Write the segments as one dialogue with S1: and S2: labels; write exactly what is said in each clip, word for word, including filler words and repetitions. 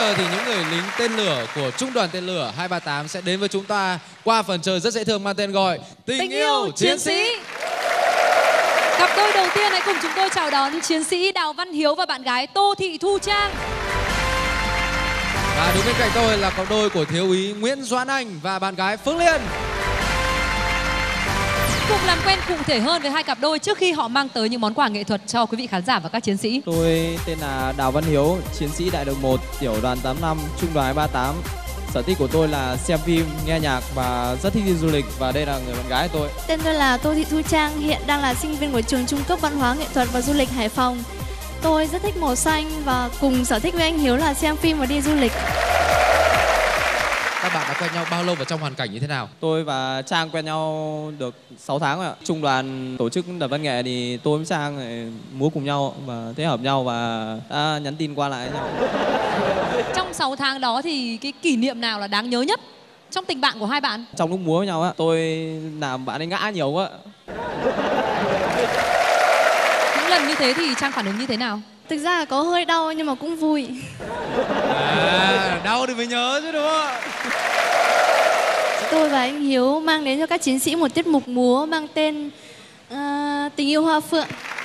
S1: giờ thì những người lính tên lửa của Trung đoàn tên lửa hai ba tám sẽ đến với chúng ta qua phần chơi rất dễ thương mang tên gọi Tình,
S2: Tình
S1: yêu,
S2: yêu
S1: chiến
S2: chiến
S1: sĩ.
S2: sĩ. Cặp đôi đầu tiên hãy cùng chúng tôi chào đón chiến sĩ Đào Văn Hiếu và bạn gái Tô Thị Thu Trang.
S1: Và đứng bên cạnh tôi là cặp đôi của thiếu úy Nguyễn Doãn Anh và bạn gái Phương Liên.
S2: Cùng làm quen cụ thể hơn với hai cặp đôi trước khi họ mang tới những món quà nghệ thuật cho quý vị khán giả và các chiến sĩ.
S3: Tôi tên là Đào Văn Hiếu, chiến sĩ đại đội một, tiểu đoàn tám năm, trung đoàn hai ba tám. Sở thích của tôi là xem phim, nghe nhạc và rất thích đi du lịch, và đây là người bạn gái của tôi.
S4: Tên tôi là Tô Thị Thu Trang, hiện đang là sinh viên của trường Trung cấp Văn hóa Nghệ thuật và Du lịch Hải Phòng. Tôi rất thích màu xanh và cùng sở thích với anh Hiếu là xem phim và đi du lịch.
S1: Các bạn đã quen nhau bao lâu và trong hoàn cảnh như thế nào?
S3: Tôi và Trang quen nhau được sáu tháng rồi ạ. Trung đoàn tổ chức đợt văn nghệ thì tôi với Trang múa cùng nhau và thế hợp nhau và đã nhắn tin qua lại với nhau.
S2: Trong sáu tháng đó thì cái kỷ niệm nào là đáng nhớ nhất trong tình bạn của hai bạn?
S3: Trong lúc múa với nhau á, tôi làm bạn ấy ngã nhiều quá.
S2: Những lần như thế thì Trang phản ứng như thế nào?
S4: Thực ra là có hơi đau nhưng mà cũng vui.
S1: À, đau thì mới nhớ chứ đúng không?
S4: Tôi và anh Hiếu mang đến cho các chiến sĩ một tiết mục múa mang tên uh, Tình yêu hoa phượng.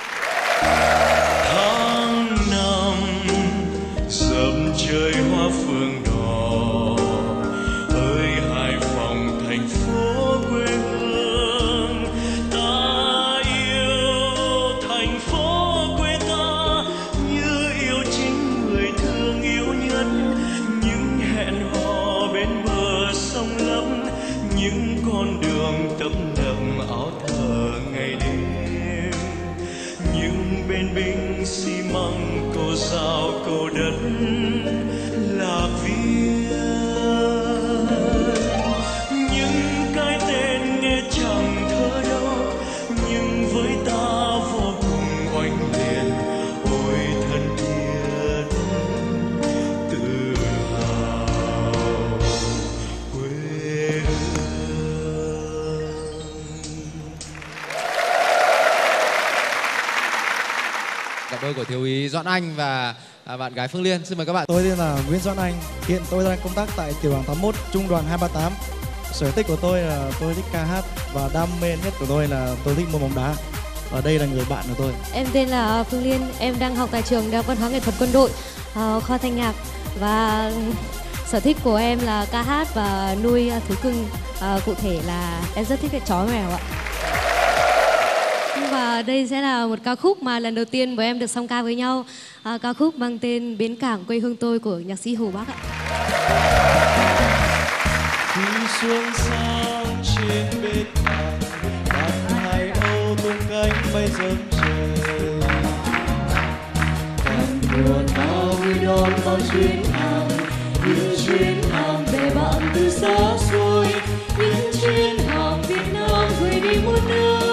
S5: Tháng năm dầm trời hoa phượng đỏ, ơi Hải Phòng thành phố quê hương. Ta yêu thành phố quê ta như yêu chính người thương yêu nhất. Những hẹn hò bên bờ sông lấp, những con đường tấp nập áo thờ ngày đêm. Những bên binh xi măng cô sao cô đất là viết những cái tên nghe chẳng thơ đâu, nhưng với ta vô cùng oanh liệt. Ôi thân thiết tự hào quê hương.
S1: Cặp đôi của thiếu úy Doãn Anh và à, bạn gái Phương Liên, xin mời các bạn.
S6: Tôi tên là Nguyễn Doãn Anh, hiện tôi đang công tác tại tiểu đoàn tám mốt, trung đoàn hai ba tám. Sở thích của tôi là tôi thích ca hát và đam mê nhất của tôi là tôi thích môn bóng đá. Ở đây là người bạn của tôi.
S7: Em tên là Phương Liên, em đang học tại trường Đại học Văn hóa Nghệ thuật Quân đội, uh, khoa thanh nhạc, và sở thích của em là ca hát và nuôi thú cưng. Uh, cụ thể là em rất thích cái chó mèo ạ. Và đây sẽ là một ca khúc mà lần đầu tiên bọn em được song ca với nhau. À, ca khúc mang tên Bến Cảng Quê Hương Tôi của nhạc sĩ Hồ Bắc ạ.
S5: Khi xuân sang trên bến cảng, đàn hải âu tung cánh bay dâng trời. Càng mùa ta vui đón bao chuyến hàng, những chuyến hàng về bạn từ xa xôi, những chuyến hàng Việt Nam gửi đi muôn nơi.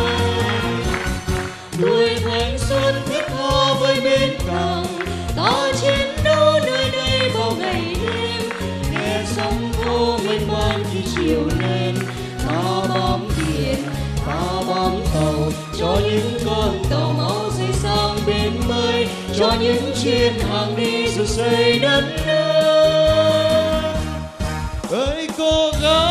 S5: Tuổi thanh xuân thiết tha với bến cảng, ta chiến đấu nơi đây bao ngày đêm. Nghe sóng vỗ mênh mang khi chiều lên, ta bám biển, ta bám tàu, cho những con tàu máu rơi sang bên mới, cho những chuyến hàng đi rồi xây đất nước. Ơi cô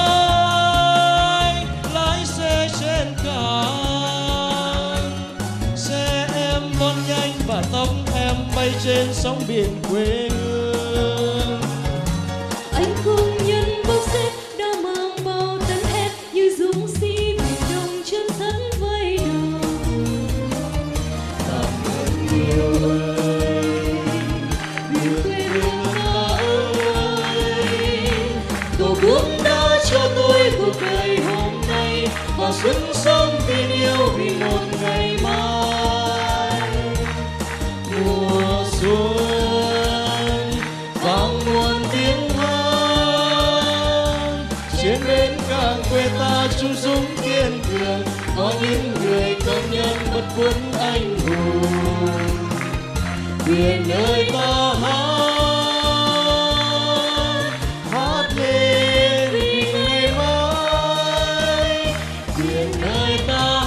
S5: gái lái xe trên cảng, xe em lon nhanh và tóc em bay trên sóng biển quê hương.
S7: Anh công nhân bốc xếp đã mang bao tấn thép như dũng sĩ biển đông chân sắt vai đầu.
S5: Cảm ơn nhiều ơi, yêu quê hương ta ơi. Tổ quốc đã cho tôi cuộc đời hôm nay, và sức sống tin yêu vì một ngày mai. Mùa xuân vang muôn tiếng hát, trên bến cảng quê ta chung dũng kiên cường, có những người công nhân bất quân anh hùng. Quyền nơi ta hát, hát lên vì ngày mai. Quyền nơi ta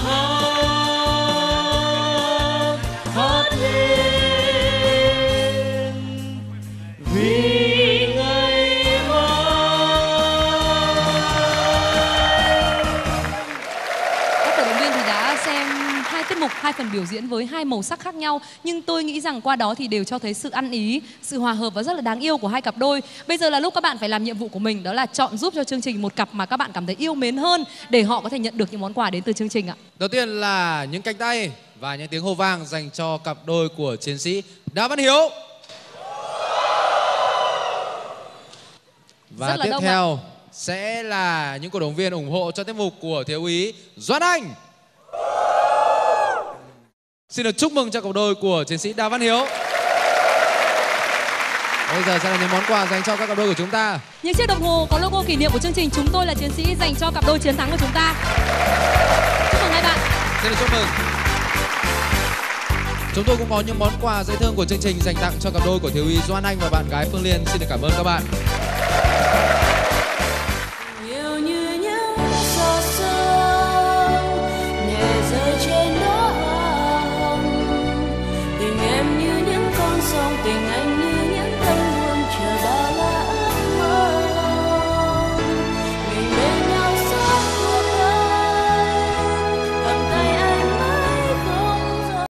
S5: hát, hát lên vì
S2: tiết mục, hai phần biểu diễn với hai màu sắc khác nhau. Nhưng tôi nghĩ rằng qua đó thì đều cho thấy sự ăn ý, sự hòa hợp và rất là đáng yêu của hai cặp đôi. Bây giờ là lúc các bạn phải làm nhiệm vụ của mình, đó là chọn giúp cho chương trình một cặp mà các bạn cảm thấy yêu mến hơn để họ có thể nhận được những món quà đến từ chương trình ạ.
S1: Đầu tiên là những cánh tay và những tiếng hô vang dành cho cặp đôi của chiến sĩ Đào Văn Hiếu. Và tiếp theo ạ. sẽ là những cổ động viên ủng hộ cho tiết mục của thiếu úy Doãn Anh. Xin được chúc mừng cho cặp đôi của chiến sĩ Đào Văn Hiếu. Bây giờ sẽ là những món quà dành cho các cặp đôi của chúng ta.
S2: Những chiếc đồng hồ có logo kỷ niệm của chương trình Chúng tôi là chiến sĩ dành cho cặp đôi chiến thắng của chúng ta. Chúc mừng hai bạn.
S1: Xin được chúc mừng. Chúng tôi cũng có những món quà dễ thương của chương trình dành tặng cho cặp đôi của thiếu úy Doãn Anh và bạn gái Phương Liên. Xin được cảm ơn các bạn.